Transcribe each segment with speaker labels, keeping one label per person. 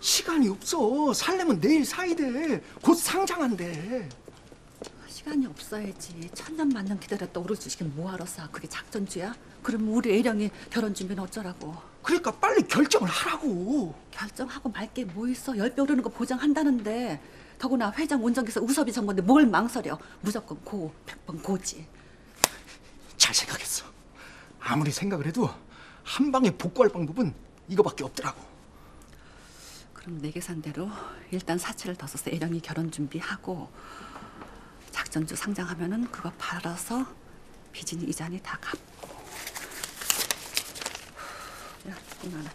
Speaker 1: 시간이 없어. 살려면 내일 사야 돼. 곧 상장한대.
Speaker 2: 시간이 없어야지. 천년만년 기다렸다 오를 주시긴 뭐하러 싸. 그게 작전주야? 그럼 우리 애령이 결혼 준비는 어쩌라고.
Speaker 1: 그러니까 빨리 결정을 하라고.
Speaker 2: 결정하고 말게 뭐 있어. 10배 오르는 거 보장한다는데. 더구나 회장 운전기사 우섭이 전건데 뭘 망설여. 무조건 고, 100번 고지.
Speaker 1: 잘 생각했어. 아무리 생각을 해도 한 방에 복구할 방법은 이거밖에 없더라고.
Speaker 2: 그럼 내 계산대로 일단 사채를 더 써서 애령이 결혼 준비하고 작전주 상장하면은 그거 팔아서 빚은 이자니 다 갚고. 야, 이거는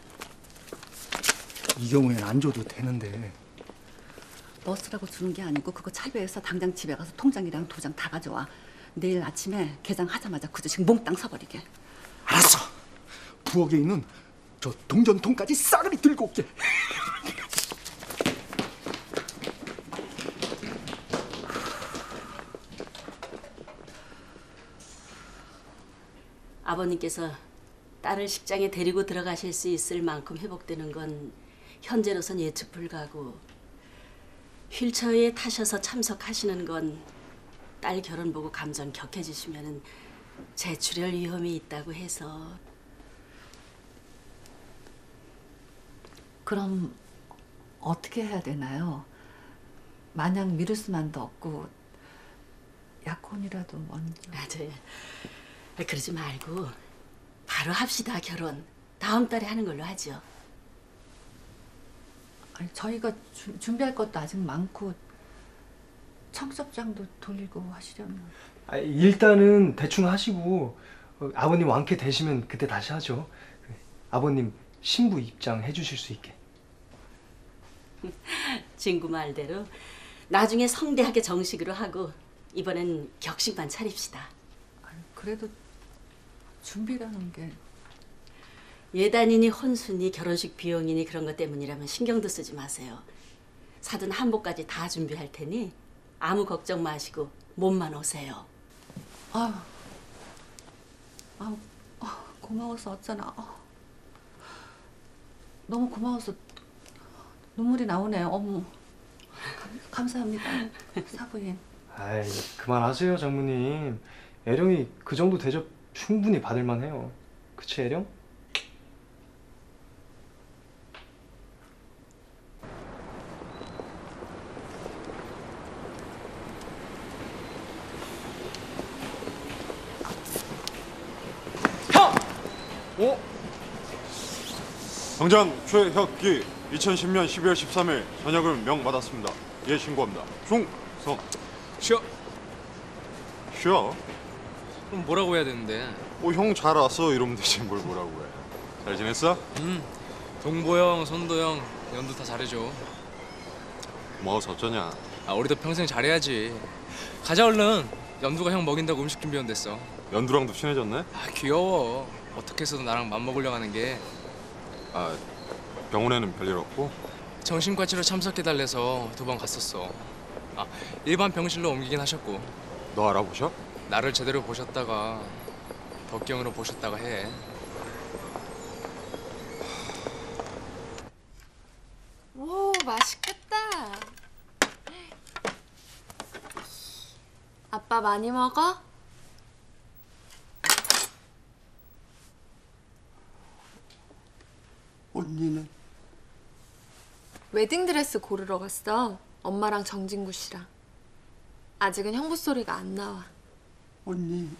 Speaker 1: 이 경우엔 안 줘도 되는데.
Speaker 2: 너 쓰라고 주는 게 아니고 그거 찰배해서 당장 집에 가서 통장이랑 도장 다 가져와. 내일 아침에 개장하자마자 그 주식 몽땅 사버리게.
Speaker 1: 알았어. 부엌에 있는 저 동전통까지 싸그리 들고 올게.
Speaker 3: 아버님께서 딸을 식장에 데리고 들어가실 수 있을 만큼 회복되는 건 현재로선 예측 불가고, 휠체어에 타셔서 참석하시는 건 딸 결혼 보고 감정 격해지시면은 재출혈 위험이 있다고 해서.
Speaker 2: 그럼 어떻게 해야 되나요? 마냥 미룰 수만도 없고 약혼이라도 먼저.
Speaker 3: 맞아요. 그러지 말고 바로 합시다. 결혼 다음 달에 하는 걸로 하죠.
Speaker 2: 아니, 저희가 준비할 것도 아직 많고 청첩장도 돌리고 하시려면.
Speaker 4: 일단은 대충 하시고 아버님 완쾌 되시면 그때 다시 하죠. 아버님 신부 입장 해주실 수 있게.
Speaker 3: 친구 말대로 나중에 성대하게 정식으로 하고 이번엔 격식만 차립시다.
Speaker 2: 아니, 그래도 준비라는 게.
Speaker 3: 예단이니 혼수니 결혼식 비용이니 그런 것 때문이라면 신경도 쓰지 마세요. 사돈 한복까지 다 준비할 테니 아무 걱정 마시고 몸만 오세요.
Speaker 2: 고마워서 어쩌나. 너무 고마워서 눈물이 나오네요. 어머, 감사합니다, 사부인.
Speaker 4: 아이, 그만하세요, 장모님. 애령이 그 정도 대접 충분히 받을만 해요. 그치, 애령?
Speaker 5: 당장 최혁기 2010년 12월 13일 저녁을 명받았습니다. 예, 신고합니다. 충성.
Speaker 6: 쉬어.
Speaker 5: 쉬어?
Speaker 6: 그럼 뭐라고 해야 되는데?
Speaker 5: 형 잘 왔어 이러면 되지 뭘 뭐라고 해. 잘 지냈어?
Speaker 6: 동보형, 선도형, 연두 다 잘해줘.
Speaker 5: 고마워서 어쩌냐.
Speaker 6: 우리도 평생 잘해야지. 가자 얼른. 연두가 형 먹인다고 음식 준비 온댔어.
Speaker 5: 연두랑도 친해졌네?
Speaker 6: 귀여워. 어떻게 해서도 나랑 맘먹으려고 하는 게.
Speaker 5: 병원에는 별일 없고?
Speaker 6: 정신과 치료 참석해달래서 2번 갔었어. 일반 병실로 옮기긴 하셨고.
Speaker 5: 너 알아보셔?
Speaker 6: 나를 제대로 보셨다가 덕경으로 보셨다가 해.
Speaker 7: 오, 맛있겠다. 아빠 많이 먹어?
Speaker 1: 언니는?
Speaker 7: 웨딩드레스 고르러 갔어. 엄마랑 정진구 씨랑. 아직은 형부 소리가 안 나와.
Speaker 1: 언니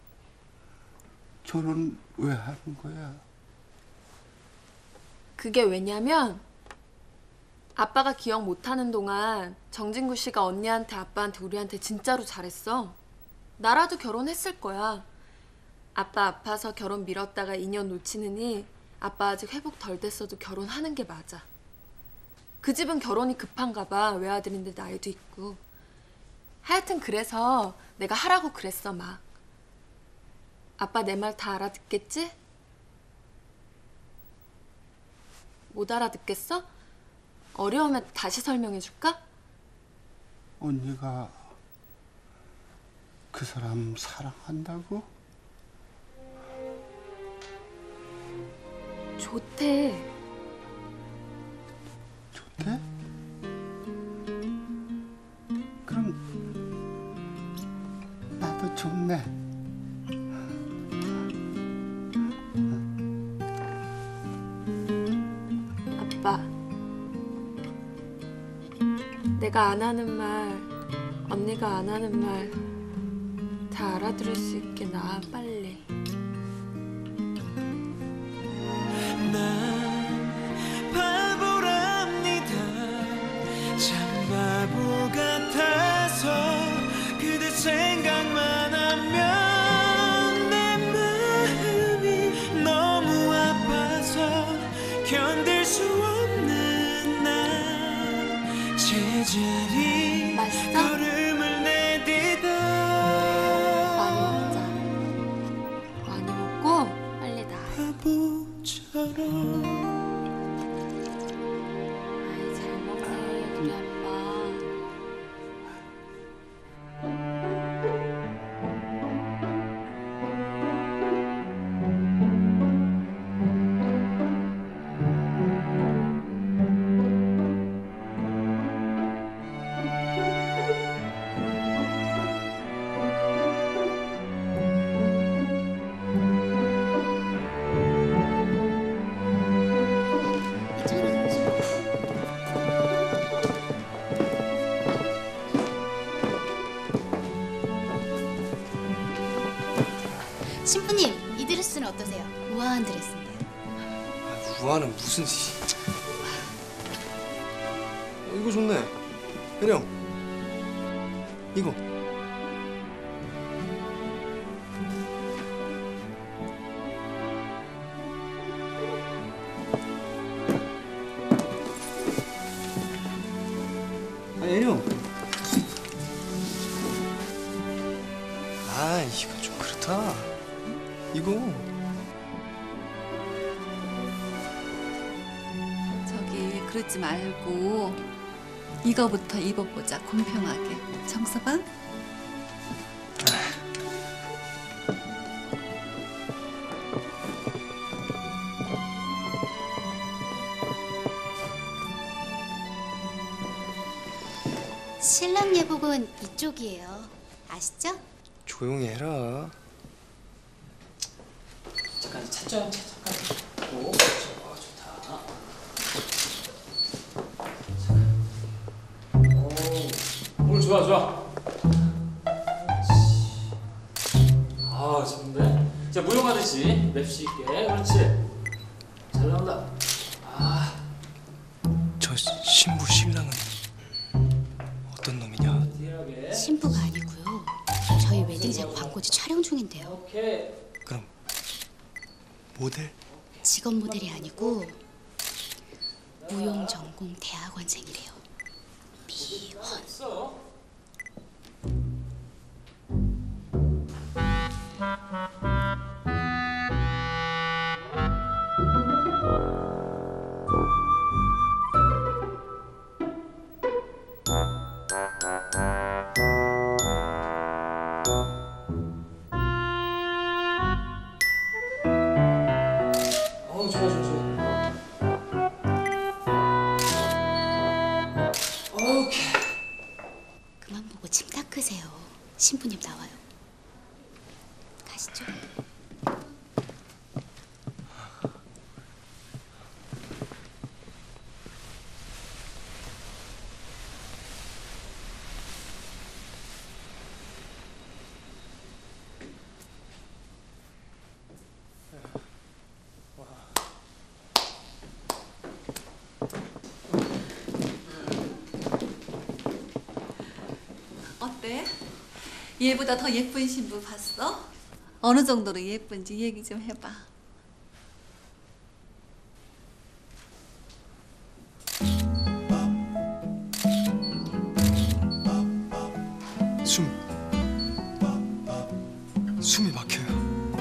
Speaker 1: 결혼 왜 하는 거야?
Speaker 7: 그게 왜냐면 아빠가 기억 못하는 동안 정진구 씨가 언니한테 아빠한테 우리한테 진짜로 잘했어. 나라도 결혼했을 거야. 아빠 아파서 결혼 미뤘다가 2년 놓치느니 아빠 아직 회복 덜 됐어도 결혼하는 게 맞아. 그 집은 결혼이 급한가 봐. 외아들인데 나이도 있고. 하여튼 그래서 내가 하라고 그랬어 막. 아빠 내 말 다 알아듣겠지? 못 알아듣겠어? 어려우면 다시 설명해 줄까?
Speaker 1: 언니가 그 사람 사랑한다고?
Speaker 7: 좋대.
Speaker 1: 좋대?
Speaker 7: 아빠. 내가 안 하는 말, 언니가 안 하는 말 다 알아들을 수 있게 나아 빨리.
Speaker 8: 바보랍니다. 참 바보 같아서 그대 생각만 하면 내 마음이 너무 아파서 견딜 수 없는 날 제자리
Speaker 7: 맛있어?
Speaker 8: 걸음을 내딛어
Speaker 7: 많이 먹자. 많이 먹고 빨리 나와.
Speaker 8: 바보처럼
Speaker 7: 아이, 잘 먹네 우리 아빠.
Speaker 9: 신부님, 이 드레스는 어떠세요? 우아한 드레스인데요.
Speaker 4: 우아는 무슨... 이거 좋네. 혜령. 이거. 혜령. 이거 좀 그렇다. 이거.
Speaker 2: 저기 그러지 말고 이거부터 입어보자. 공평하게. 정서방?
Speaker 9: 신랑 예복은 이쪽이에요. 아시죠?
Speaker 4: 조용히 해라.
Speaker 10: 잠깐 찾죠. 잠깐. 오, 좋다. 오, 오늘 좋아. 아, 좋은데? 자, 무용하듯이 맵시 있게. 그렇지. 잘 나온다. 아,
Speaker 4: 저 신부 신랑은 어떤 놈이냐?
Speaker 10: 딜하게.
Speaker 9: 신부가 아니고요. 저희 웨딩제 광고지 촬영 중인데요.
Speaker 10: 오케이.
Speaker 4: 그럼 모델?
Speaker 9: 직업 모델이 아니고 무용 전공 대학원생이래요. 미혼.
Speaker 10: 있어. 좋아. 오케이.
Speaker 9: 그만 보고 침 닦으세요. 신부님 나와요. 가시죠.
Speaker 2: 어때? 얘보다 더 예쁜 신부 봤어? 어느 정도로 예쁜지 얘기 좀 해봐.
Speaker 1: 숨이 막혀요.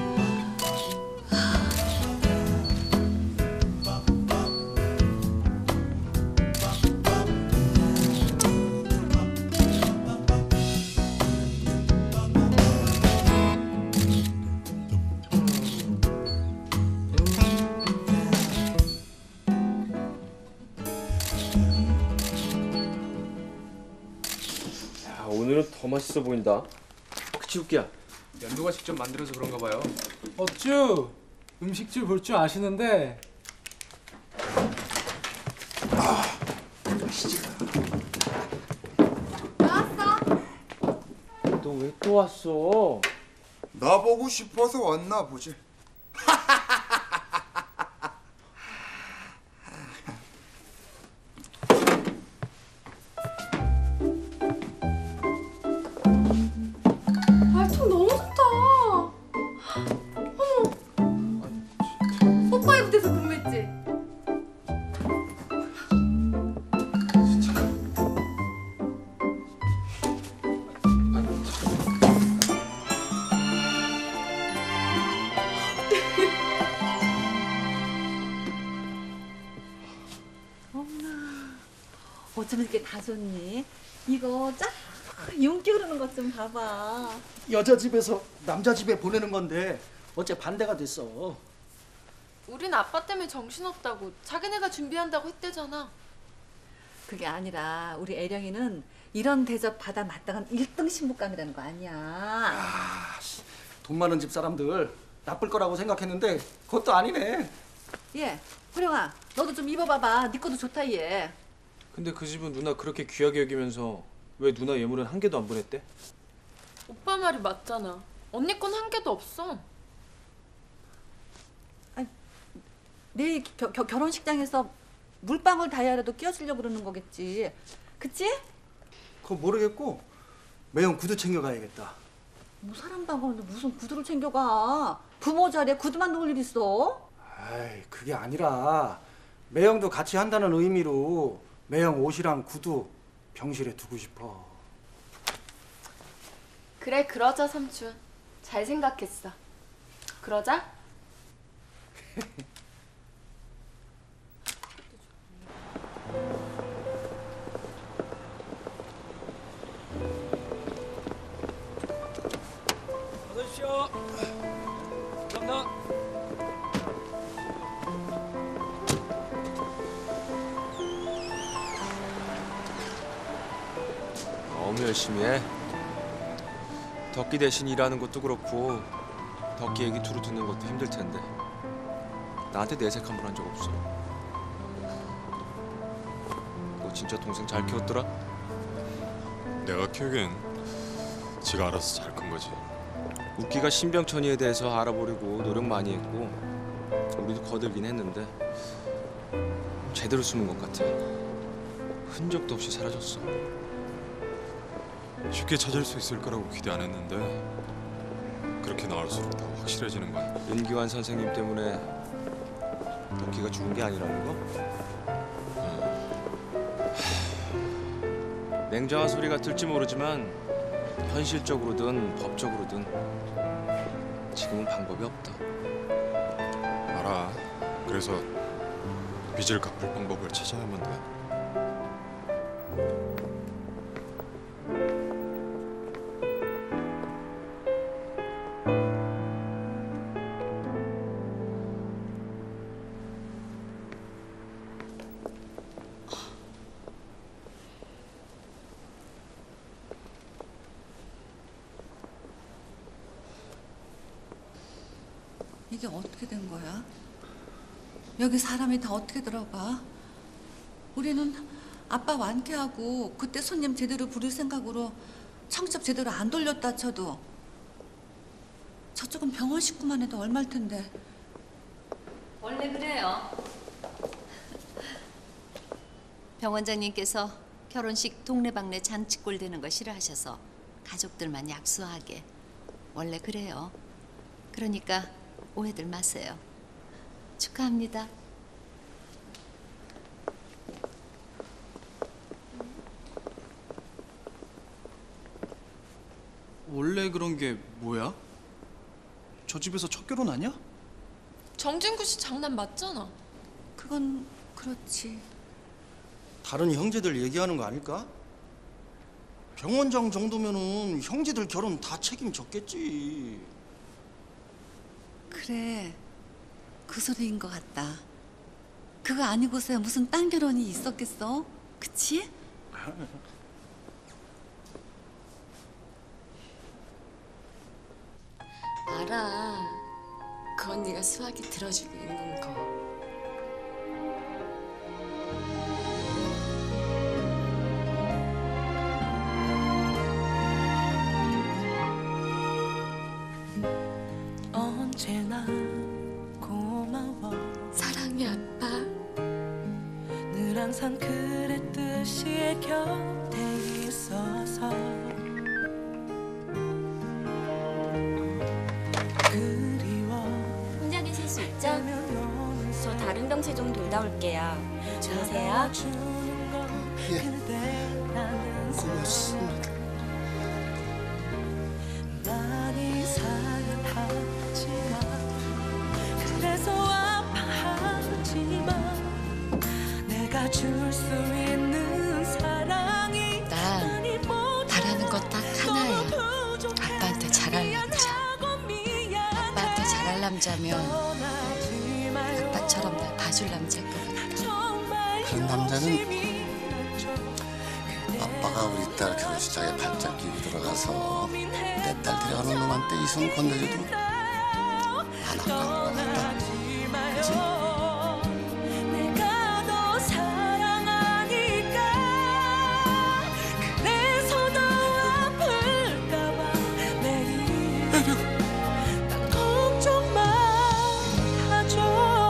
Speaker 11: 오늘은 더 맛있어 보인다. 그치 웃기야?
Speaker 6: 연두가 직접 만들어서 그런가 봐요.
Speaker 12: 어쭈 음식줄 볼 줄 아시는데
Speaker 11: 너 왜 또 왔어?
Speaker 12: 나보고 싶어서 왔나 보지.
Speaker 7: 말통 너무 좋다. 어머. 오빠의 부대에서 근무했지?
Speaker 2: 어쩜 이렇게 다 좋니? 이거 쫙 윤기 흐르는 것 좀 봐봐.
Speaker 1: 여자 집에서 남자 집에 보내는 건데 어째 반대가 됐어.
Speaker 7: 우린 아빠 때문에 정신없다고 자기네가 준비한다고 했대잖아.
Speaker 2: 그게 아니라 우리 애령이는 이런 대접 받아 마땅한 1등 신부감이라는 거 아니야.
Speaker 1: 돈 많은 집 사람들 나쁠 거라고 생각했는데 그것도 아니네.
Speaker 2: 예, 호령아, 너도 좀 입어봐봐. 네 것도 좋다 얘.
Speaker 11: 근데 그 집은 누나 그렇게 귀하게 여기면서 왜 누나 예물은 한 개도 안 보냈대?
Speaker 7: 오빠 말이 맞잖아. 언니 건 한 개도 없어.
Speaker 2: 내일 결혼식장에서 물방울 다이아라도 끼워주려고 그러는 거겠지. 그치?
Speaker 1: 그거 모르겠고 매형 구두 챙겨가야겠다.
Speaker 2: 뭐 사람 방울인데 무슨 구두를 챙겨가. 부모 자리에 구두만 놓을 일 있어?
Speaker 1: 아이, 그게 아니라 매형도 같이 한다는 의미로 매형 옷이랑 구두 병실에 두고 싶어.
Speaker 7: 그래, 그러자 삼촌. 잘 생각했어. 그러자.
Speaker 10: 어서 오십시오. 감사합니다.
Speaker 5: 너무 열심히 해. 덕기 대신 일하는 것도 그렇고 덕기 얘기 두루 듣는 것도 힘들 텐데 나한테 내색 한 번 한 적 없어. 너 진짜 동생 잘 키웠더라? 내가 키우긴 지가 알아서 잘 큰 거지. 웃기가 신병천이에 대해서 알아보려고 노력 많이 했고 우리도 거들긴 했는데 제대로 숨은 것 같아. 흔적도 없이 사라졌어. 쉽게 찾을 수 있을 거라고 기대 안 했는데 그렇게 나올수록 더 확실해지는 거야. 윤기환 선생님 때문에 덕기가 죽은 게 아니라는 거? 냉정한 소리 같을지 모르지만 현실적으로든 법적으로든 지금은 방법이 없다. 알아. 그래서 빚을 갚을 방법을 찾아야만 돼.
Speaker 2: 이게 어떻게 된 거야? 여기 사람이 다 어떻게 들어가? 우리는 아빠 완쾌하고 그때 손님 제대로 부릴 생각으로 청첩 제대로 안 돌렸다 쳐도 저쪽은 병원 식구만 해도 얼마일 텐데.
Speaker 13: 원래 그래요. 병 원장님께서 결혼식 동네방네 잔치꼴 되는 거 싫어하셔서 가족들만 약소하게. 원래 그래요. 그러니까 오해들 마세요. 축하합니다.
Speaker 14: 원래 그런 게 뭐야? 저 집에서 첫 결혼 아니야?
Speaker 7: 정진구 씨 장난 맞잖아.
Speaker 2: 그건 그렇지.
Speaker 1: 다른 형제들 얘기하는 거 아닐까? 병원장 정도면은 형제들 결혼 다 책임졌겠지.
Speaker 2: 그래, 그 소리인 것 같다. 그거 아니고서야 무슨 딴 결혼이 있었겠어? 그치?
Speaker 15: 알아. 그 언니가 수학이 들어주고 있는 거.
Speaker 8: 언제나 고마워.
Speaker 7: 사랑해 아빠.
Speaker 8: 늘 항상 그랬듯이 곁에 있어서 그리워.
Speaker 15: 혼자 계실 수 있죠? 저 다른 병실 좀 돌다 올게요. 주무세요.
Speaker 12: 고맙습니다.
Speaker 8: 많이 사랑하지만 그래서 아파하지만 내가 줄 수 있는 사랑이
Speaker 13: 난 바라는 거 딱 하나야. 아빠한테 잘할 남자. 아빠한테 잘할 남자면 아빠처럼 날 봐줄 남자일 것 같아.
Speaker 12: 그런 남자는 아빠가 우리 딸 결혼식장에 발짝 끼고 들어가서 내 딸 데려가는 놈한테 이 손 건네줘도 안 아까울 것 같다. 그치?
Speaker 8: 내가 더 사랑하니까 그래서 더 아플까봐 매일 난 걱정만 하죠.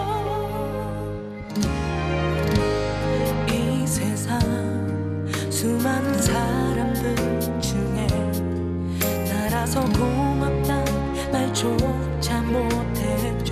Speaker 8: 이 세상 수많은 사람들 중에 나라서 고맙단 말조차 못했죠.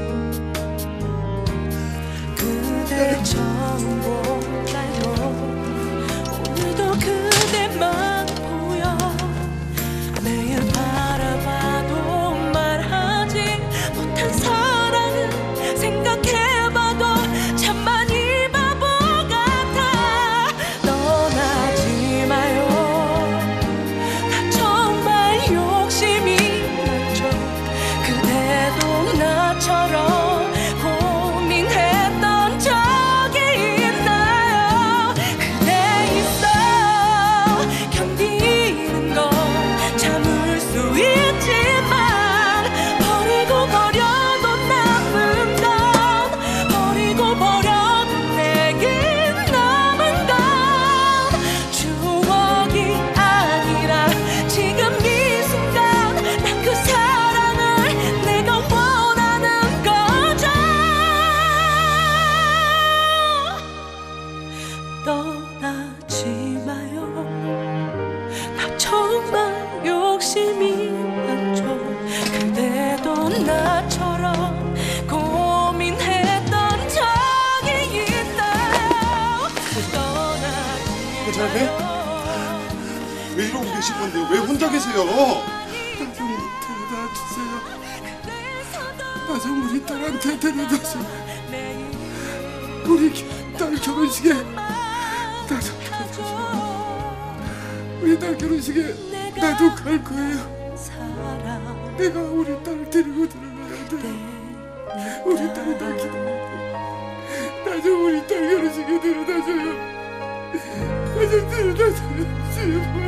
Speaker 8: 그대 처음 본 날도 오늘도 그대만 보여. 매일 바라봐도 말하지 못한 사랑을 생각해봐도 참 많이 바보 같아. 떠나지 마요. 나 정말 욕심이 많죠. 그대도 나처럼 고민했던 적이 있나요? 그대 있어 견디는 건 참을 수 있지만 버리고 버려도 남은 건 버리고 버려도 내겐 남은 건 추억이 아니라 지금 이 순간 난 그 사랑을 내가 원하는 거죠. 떠나지 마요. 나 정말 욕심이 많죠. 그대도 나처럼 고민했던 적이 있나요? 떠나지
Speaker 12: 괜찮으세요? 왜 이러고 계신 건데요? 왜 혼자 계세요?
Speaker 8: 나 좀 데려다 주세요. 나 좀 우리 딸한테 데려다 줘. 우리 딸 결혼식에 나 좀 데려다 줘. 우리 딸 결혼식에 나도 갈 거예요. 내가 우리 딸 데리고 들어가야 돼. 우리 딸이 날 기다리고. 나 좀 우리 딸 결혼식에 데려다 줘요. 나 좀 데려다 줘요. 제발.